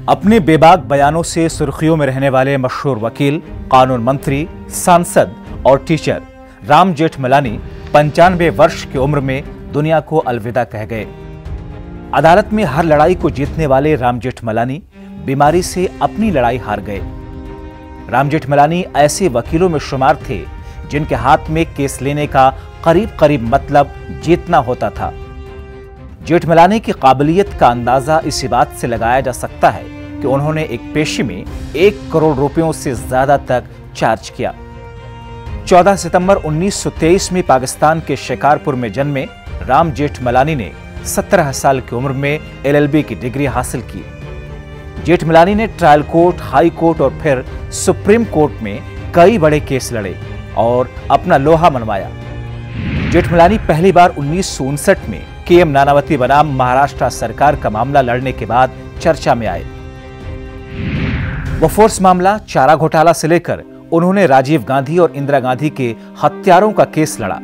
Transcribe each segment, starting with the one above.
अपने बेबाक बयानों से सुर्खियों में रहने वाले मशहूर वकील, कानून मंत्री, सांसद और टीचर राम जेठमलानी 95 वर्ष की उम्र में दुनिया को अलविदा कह गए। अदालत में हर लड़ाई को जीतने वाले राम जेठमलानी बीमारी से अपनी लड़ाई हार गए। राम जेठमलानी ऐसे वकीलों में शुमार थे जिनके हाथ में केस लेने का करीब करीब मतलब जीतना होता था। जेठमलानी की काबिलियत का अंदाजा इसी बात से लगाया जा सकता है कि उन्होंने एक पेशी में 1 करोड़ रुपयों से ज्यादा तक चार्ज किया। 14 सितंबर 1923 में पाकिस्तान के शिकारपुर में जन्मे राम जेठमलानी ने 17 साल की उम्र में LLB की डिग्री हासिल की। जेठमलानी ने ट्रायल कोर्ट, हाई कोर्ट और फिर सुप्रीम कोर्ट में कई बड़े केस लड़े और अपना लोहा मनवाया। जेठमलानी पहली बार 1959 में KM नानावती बनाम महाराष्ट्र सरकार का मामला लड़ने के बाद चर्चा में आए। बोफोर्स मामला, चारा घोटाला से लेकर उन्होंने राजीव गांधी और इंदिरा गांधी के हत्यारों का केस लड़ा।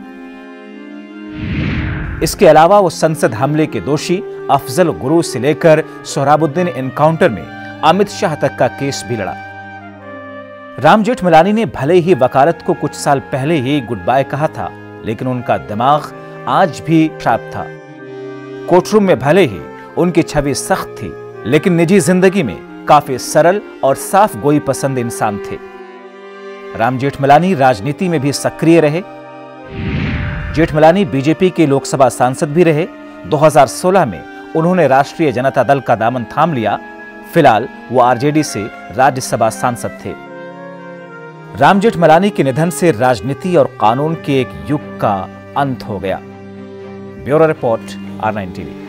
इसके अलावा वो संसद हमले के दोषी अफजल गुरु से लेकर सोहराबुद्दीन एनकाउंटर में अमित शाह तक का केस भी लड़ा। राम जेठमलानी ने भले ही वकालत को कुछ साल पहले ही गुड बाय कहा था, लेकिन उनका दिमाग आज भी शार्प था। कोर्टरूम में भले ही उनकी छवि सख्त थी, लेकिन निजी जिंदगी में काफी सरल और साफ गोई पसंद इंसान थे। राम जेठमलानी राजनीति में भी सक्रिय रहे। जेठमलानी बीजेपी के लोकसभा सांसद भी रहे। 2016 में उन्होंने राष्ट्रीय जनता दल का दामन थाम लिया। फिलहाल वो RJD से राज्यसभा सांसद थे। राम जेठमलानी के निधन से राजनीति और कानून के एक युग का अंत हो गया। Bureau report, R9 TV।